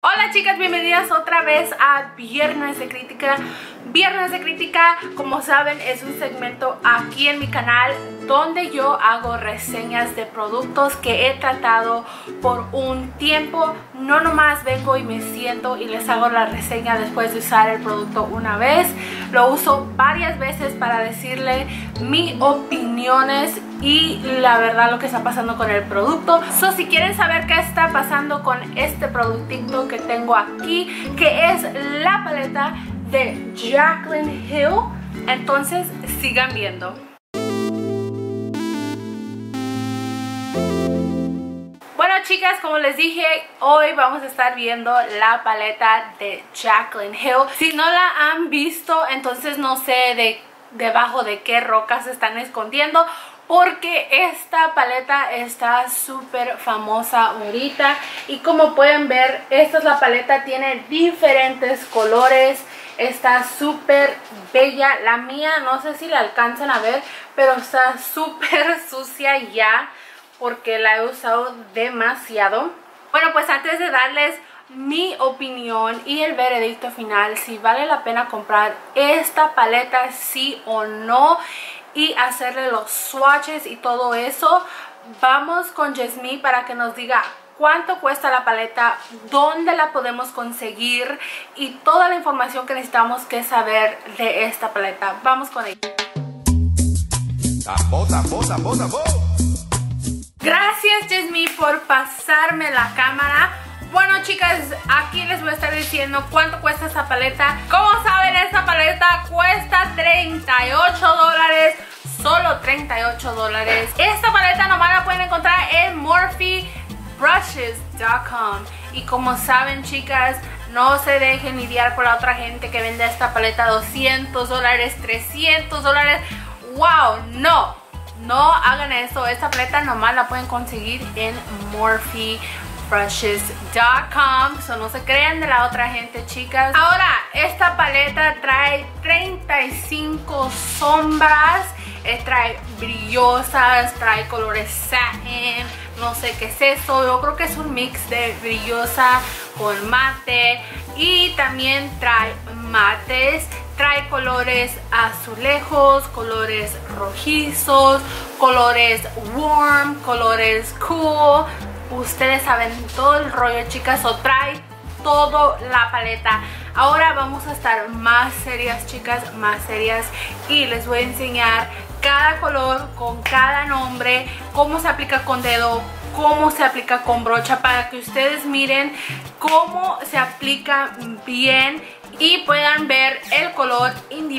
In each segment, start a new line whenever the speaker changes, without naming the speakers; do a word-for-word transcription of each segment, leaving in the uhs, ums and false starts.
Hola chicas, bienvenidas otra vez a Viernes de Crítica. Viernes de Crítica, como saben, es un segmento aquí en mi canal donde yo hago reseñas de productos que he tratado por un tiempo. No nomás vengo y me siento y les hago la reseña después de usar el producto una vez. Lo uso varias veces para decirle mis opiniones y la verdad lo que está pasando con el producto. So, si quieren saber qué está pasando con este productito que tengo aquí, que es la paleta de Jaclyn Hill, entonces sigan viendo. Bueno chicas, como les dije, hoy vamos a estar viendo la paleta de Jaclyn Hill. Si no la han visto, entonces no sé de debajo de qué rocas se están escondiendo, porque esta paleta está súper famosa ahorita. Y como pueden ver, esta es la paleta, tiene diferentes colores, está súper bella. La mía no sé si la alcanzan a ver, pero está súper sucia ya porque la he usado demasiado. Bueno, pues antes de darles mi opinión y el veredicto final, si vale la pena comprar esta paleta sí o no y hacerle los swatches y todo eso, vamos con Jasmine para que nos diga cuánto cuesta la paleta, dónde la podemos conseguir y toda la información que necesitamos que saber de esta paleta. Vamos con ella.
Tambo, tambo, tambo, tambo.
Gracias Jasmine por pasarme la cámara. Bueno chicas, aquí les voy a estar diciendo cuánto cuesta esta paleta. Como saben, esta paleta cuesta treinta y ocho dólares. Solo treinta y ocho dólares. Esta paleta nomás la pueden encontrar en Morphe Brushes punto com. Y como saben chicas, no se dejen lidiar por la otra gente que vende esta paleta doscientos dólares, trescientos dólares. Wow, no, no hagan eso. Esta paleta nomás la pueden conseguir en Morphe Brushes punto com. So no se crean de la otra gente chicas. Ahora, esta paleta trae treinta y cinco sombras. Eh, trae brillosas, trae colores satin, no sé qué es eso, yo creo que es un mix de brillosa con mate. Y también trae mates, trae colores azulejos, colores rojizos, colores warm, colores cool. Ustedes saben todo el rollo chicas, o trae todo la paleta. Ahora vamos a estar más serias chicas, más serias, y les voy a enseñar cada color con cada nombre, cómo se aplica con dedo, cómo se aplica con brocha, para que ustedes miren cómo se aplica bien y puedan ver el color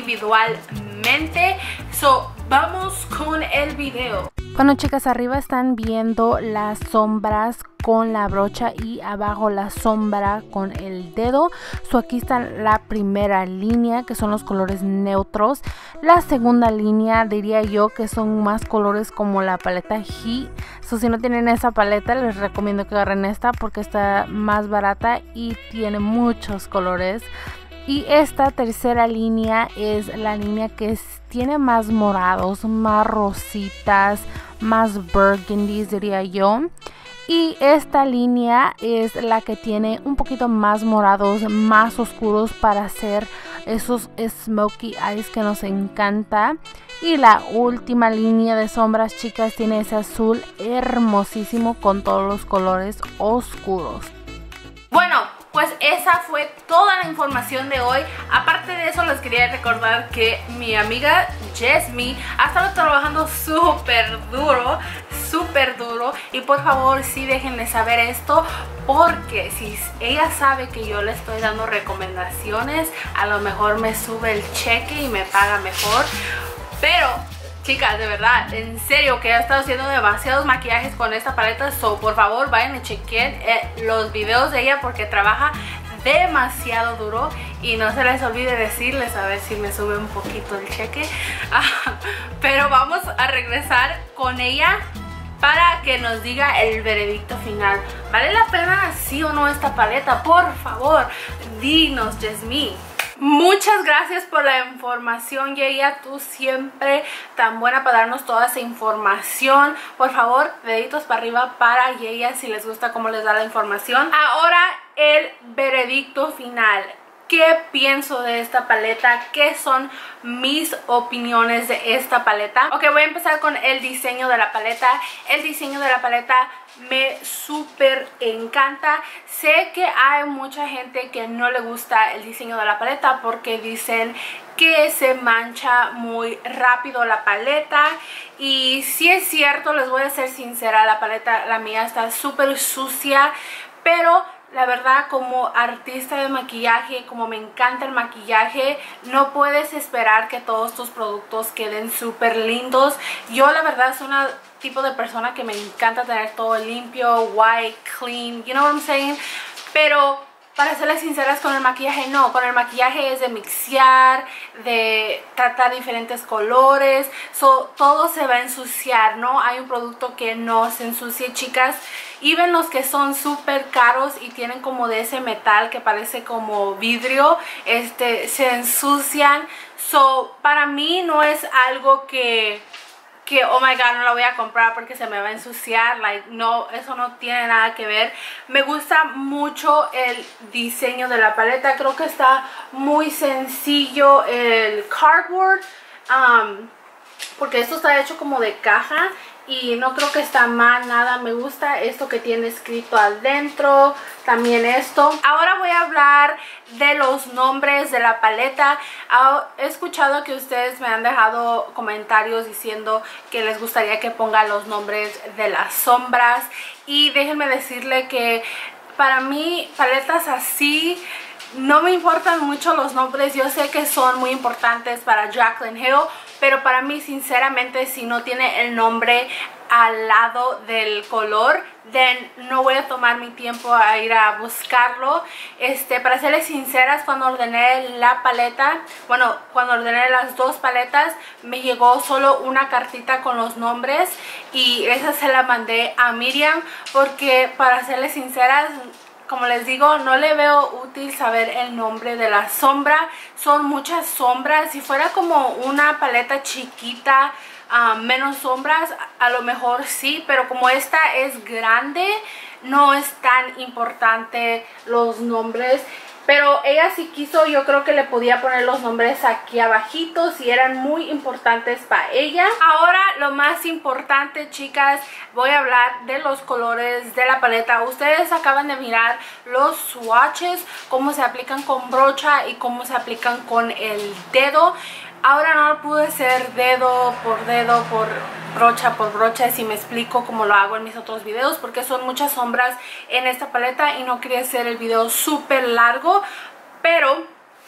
individualmente. So, vamos con el video.
Bueno chicas, arriba están viendo las sombras con la brocha y abajo la sombra con el dedo. So, aquí está la primera línea, que son los colores neutros. La segunda línea diría yo que son más colores como la paleta Heat. So, si no tienen esa paleta, les recomiendo que agarren esta porque está más barata y tiene muchos colores. Y esta tercera línea es la línea que es, tiene más morados, más rositas, más burgundies diría yo. Y esta línea es la que tiene un poquito más morados, más oscuros, para hacer esos smokey eyes que nos encanta. Y la última línea de sombras chicas tiene ese azul hermosísimo con todos los colores oscuros.
Bueno, pues esa fue toda la información de hoy. Aparte de eso, les quería recordar que mi amiga Jasmine ha estado trabajando súper duro, súper duro. Y por favor, sí déjenle saber esto, porque si ella sabe que yo le estoy dando recomendaciones, a lo mejor me sube el cheque y me paga mejor. Pero chicas, de verdad, en serio que he estado haciendo demasiados maquillajes con esta paleta. So, por favor, vayan y chequen eh, los videos de ella, porque trabaja demasiado duro. Y no se les olvide decirles a ver si me sube un poquito el cheque. Pero vamos a regresar con ella para que nos diga el veredicto final. ¿Vale la pena sí o no esta paleta? Por favor, dinos, Jasmine. Muchas gracias por la información, Yeya. Tú siempre tan buena para darnos toda esa información. Por favor, deditos para arriba para Yeya si les gusta cómo les da la información. Ahora el veredicto final. ¿Qué pienso de esta paleta? ¿Qué son mis opiniones de esta paleta? Ok, voy a empezar con el diseño de la paleta. El diseño de la paleta me súper encanta. Sé que hay mucha gente que no le gusta el diseño de la paleta porque dicen que se mancha muy rápido la paleta, y si es cierto, les voy a ser sincera, la paleta, la mía está súper sucia, pero la verdad, como artista de maquillaje, como me encanta el maquillaje, no puedes esperar que todos tus productos queden súper lindos. Yo la verdad soy una tipo de persona que me encanta tener todo limpio, white, clean, you know what I'm saying? Pero para serles sinceras, con el maquillaje no, con el maquillaje es de mixear, de tratar diferentes colores, so, todo se va a ensuciar, ¿no? Hay un producto que no se ensucie, chicas. Y ven los que son súper caros y tienen como de ese metal que parece como vidrio, este, se ensucian. So, para mí no es algo que... que oh my god, no la voy a comprar porque se me va a ensuciar. Like, no, eso no tiene nada que ver. Me gusta mucho el diseño de la paleta. Creo que está muy sencillo el cardboard, um, porque esto está hecho como de caja y no creo que está mal nada. Me gusta esto que tiene escrito adentro, también esto. Ahora voy a hablar de los nombres de la paleta. He escuchado que ustedes me han dejado comentarios diciendo que les gustaría que ponga los nombres de las sombras, y déjenme decirle que para mí paletas así no me importan mucho los nombres. Yo sé que son muy importantes para Jaclyn Hill, pero para mí sinceramente, si no tiene el nombre al lado del color, then no voy a tomar mi tiempo a ir a buscarlo. Este, para serles sinceras, cuando ordené la paleta, bueno, cuando ordené las dos paletas, me llegó solo una cartita con los nombres, y esa se la mandé a Miriam porque, para serles sinceras, como les digo, no le veo útil saber el nombre de la sombra. Son muchas sombras. Si fuera como una paleta chiquita, uh, menos sombras, a lo mejor sí, pero como esta es grande, no es tan importante los nombres. Pero ella sí quiso, yo creo que le podía poner los nombres aquí abajito si eran muy importantes para ella. Ahora lo más importante, chicas, voy a hablar de los colores de la paleta. Ustedes acaban de mirar los swatches, cómo se aplican con brocha y cómo se aplican con el dedo. Ahora no lo pude hacer dedo por dedo, por brocha por brocha, si me explico, como lo hago en mis otros videos, porque son muchas sombras en esta paleta y no quería hacer el video súper largo. Pero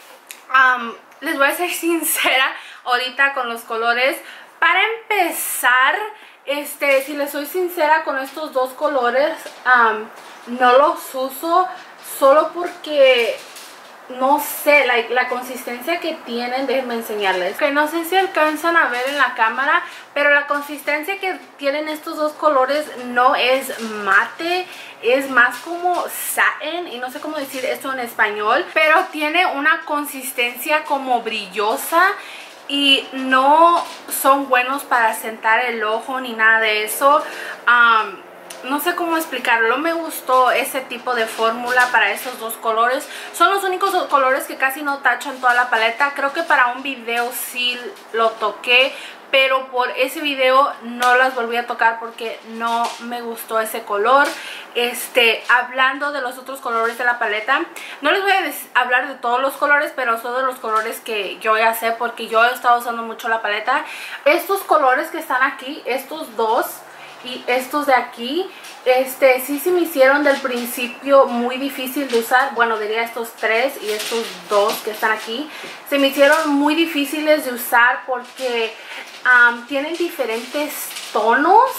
um, les voy a ser sincera ahorita con los colores. Para empezar, este, si les soy sincera, con estos dos colores um, no los uso solo porque... no sé, like, la consistencia que tienen, déjenme enseñarles. Que no sé si alcanzan a ver en la cámara, pero la consistencia que tienen estos dos colores no es mate, es más como satin, y no sé cómo decir esto en español, pero tiene una consistencia como brillosa, y no son buenos para sentar el ojo ni nada de eso. Um, No sé cómo explicarlo, no me gustó ese tipo de fórmula para esos dos colores. Son los únicos colores que casi no tachan toda la paleta. Creo que para un video sí lo toqué, pero por ese video no las volví a tocar porque no me gustó ese color. Este, hablando de los otros colores de la paleta, no les voy a hablar de todos los colores, pero son de los colores que yo ya sé porque yo he estado usando mucho la paleta. Estos colores que están aquí, estos dos y estos de aquí, este sí se me hicieron del principio muy difícil de usar. Bueno, diría estos tres y estos dos que están aquí, se me hicieron muy difíciles de usar porque um, tienen diferentes tonos.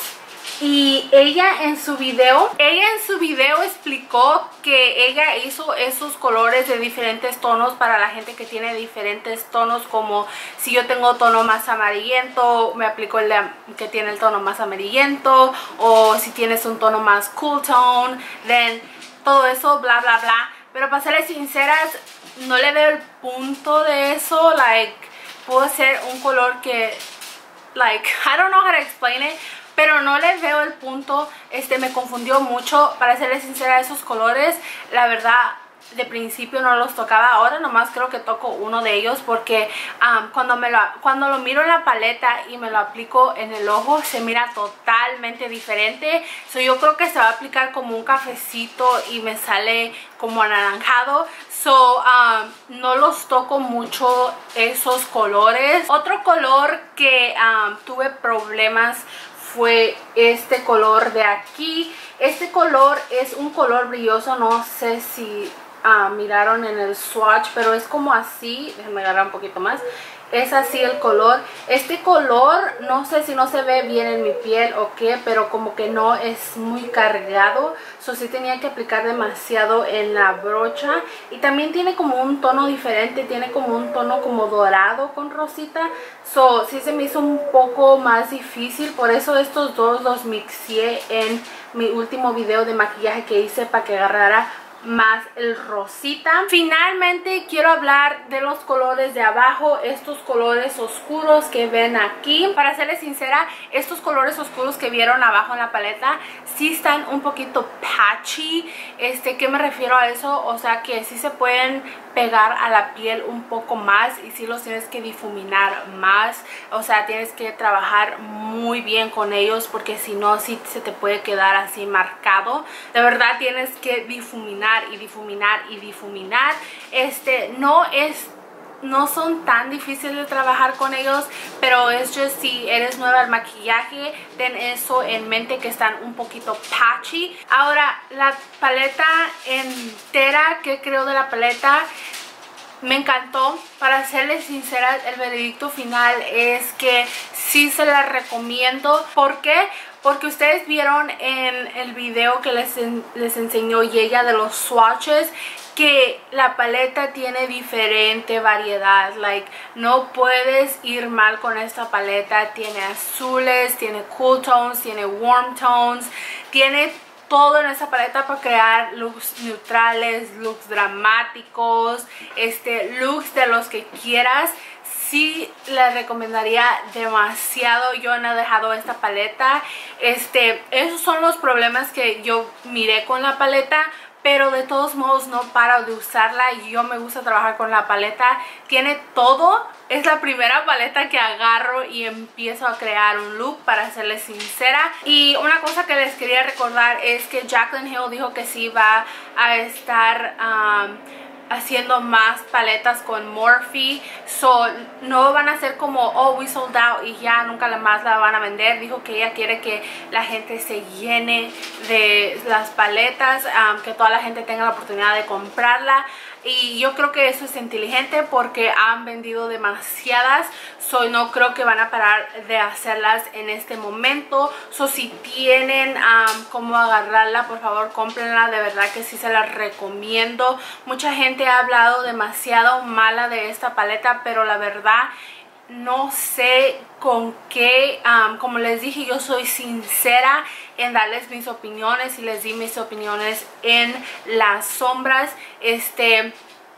Y ella en su video, ella en su video explicó que ella hizo esos colores de diferentes tonos para la gente que tiene diferentes tonos, como si yo tengo tono más amarillento, me aplicó el de, que tiene el tono más amarillento, o si tienes un tono más cool tone, then todo eso, bla bla bla. Pero para serles sinceras, no le veo el punto de eso. Like, puedo hacer un color que, like, I don't know how to explain it, pero no les veo el punto. Este, me confundió mucho, para serles sincera, esos colores, la verdad de principio no los tocaba. Ahora nomás creo que toco uno de ellos porque um, cuando, me lo, cuando lo miro en la paleta y me lo aplico en el ojo se mira totalmente diferente. So, yo creo que se va a aplicar como un cafecito y me sale como anaranjado. So, um, no los toco mucho esos colores. Otro color que um, tuve problemas fue este color de aquí. Este color es un color brilloso, no sé si uh, miraron en el swatch, pero es como así. Déjenme agarrar un poquito más. Es así el color. Este color no sé si no se ve bien en mi piel o qué, pero como que no es muy cargado. So sí tenía que aplicar demasiado en la brocha. Y también tiene como un tono diferente, tiene como un tono como dorado con rosita. So sí se me hizo un poco más difícil, por eso estos dos los mixé en mi último video de maquillaje que hice para que agarrara más el rosita. Finalmente quiero hablar de los colores de abajo, estos colores oscuros que ven aquí. Para serles sincera, estos colores oscuros que vieron abajo en la paleta sí están un poquito patchy. Este, ¿qué me refiero a eso? O sea que sí se pueden pegar a la piel un poco más y sí los tienes que difuminar más. O sea, tienes que trabajar muy bien con ellos porque si no, sí se te puede quedar así marcado. De verdad tienes que difuminar y difuminar y difuminar. Este no es no son tan difíciles de trabajar con ellos, pero es just si eres nueva al maquillaje, ten eso en mente que están un poquito patchy. Ahora, la paleta entera, ¿qué creo de la paleta? Me encantó. Para serles sincera, el veredicto final es que sí se la recomiendo. ¿Por qué? Porque ustedes vieron en el video que les, les enseñó Yeya de los swatches que la paleta tiene diferente variedad. Like, no puedes ir mal con esta paleta. Tiene azules, tiene cool tones, tiene warm tones, tiene todo en esa paleta para crear looks neutrales, looks dramáticos, este, looks de los que quieras. Sí les recomendaría demasiado. Yo no he dejado esta paleta. Este, esos son los problemas que yo miré con la paleta, pero de todos modos no paro de usarla. Yo me gusta trabajar con la paleta. Tiene todo. Es la primera paleta que agarro y empiezo a crear un look, para serles sincera. Y una cosa que les quería recordar es que Jaclyn Hill dijo que sí va a estar um, haciendo más paletas con Morphe. So, no van a ser como, oh, we sold out y ya nunca más la van a vender. Dijo que ella quiere que la gente se llene de las paletas, um, que toda la gente tenga la oportunidad de comprarla. Y yo creo que eso es inteligente porque han vendido demasiadas. So, no creo que van a parar de hacerlas en este momento. So, si tienen um, cómo agarrarla, por favor cómprenla. De verdad que sí se la recomiendo. Mucha gente ha hablado demasiado mala de esta paleta, pero la verdad no sé con qué. Um, como les dije, yo soy sincera en darles mis opiniones y les di mis opiniones en las sombras. Este...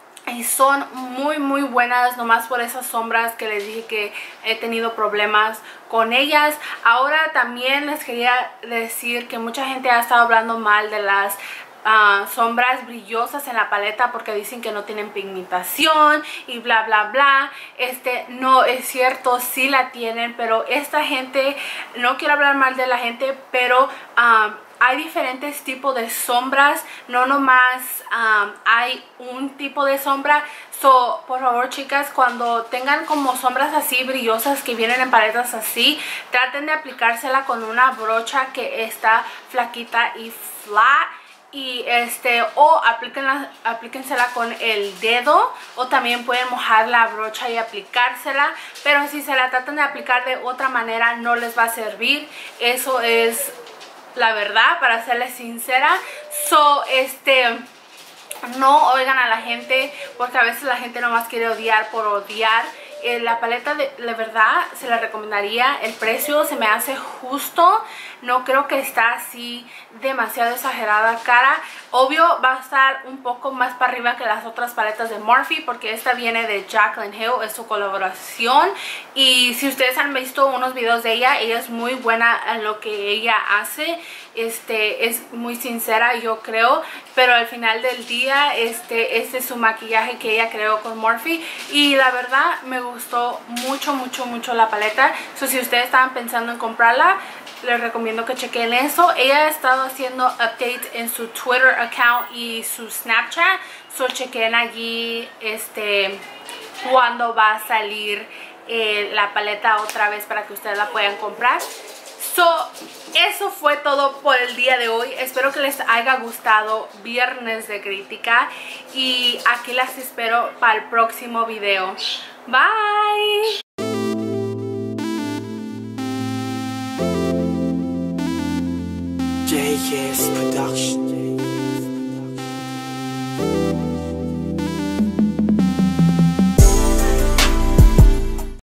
Y son muy muy buenas, nomás por esas sombras que les dije que he tenido problemas con ellas. Ahora también les quería decir que mucha gente ha estado hablando mal de las Uh, sombras brillosas en la paleta porque dicen que no tienen pigmentación y bla bla bla. Este, no es cierto, sí la tienen, pero esta gente, no quiero hablar mal de la gente, pero um, hay diferentes tipos de sombras, no nomás um, hay un tipo de sombra. So, por favor, chicas, cuando tengan como sombras así brillosas que vienen en paletas así, traten de aplicársela con una brocha que está flaquita y flat. Y este, o aplíquenla, aplíquensela con el dedo, o también pueden mojar la brocha y aplicársela. Pero si se la tratan de aplicar de otra manera, no les va a servir. Eso es la verdad, para serles sincera. So, este, no oigan a la gente, porque a veces la gente nomás quiere odiar por odiar. Eh, la paleta de, de verdad se la recomendaría. El precio se me hace justo. no creo que está así demasiado exagerada cara. Obvio va a estar un poco más para arriba que las otras paletas de Morphe, porque esta viene de Jaclyn Hill, es su colaboración. Y si ustedes han visto unos videos de ella, ella es muy buena en lo que ella hace. Este es muy sincera, yo creo, pero al final del día este, este es su maquillaje que ella creó con Morphe, y la verdad me gustó mucho mucho mucho la paleta. So, si ustedes estaban pensando en comprarla, les recomiendo que chequen eso. Ella ha estado haciendo updates en su Twitter account y su Snapchat, so chequen allí este cuando va a salir eh, la paleta otra vez para que ustedes la puedan comprar. So, eso fue todo por el día de hoy. Espero que les haya gustado Viernes de Crítica, y aquí las espero para el próximo video. Bye.
J K S Production.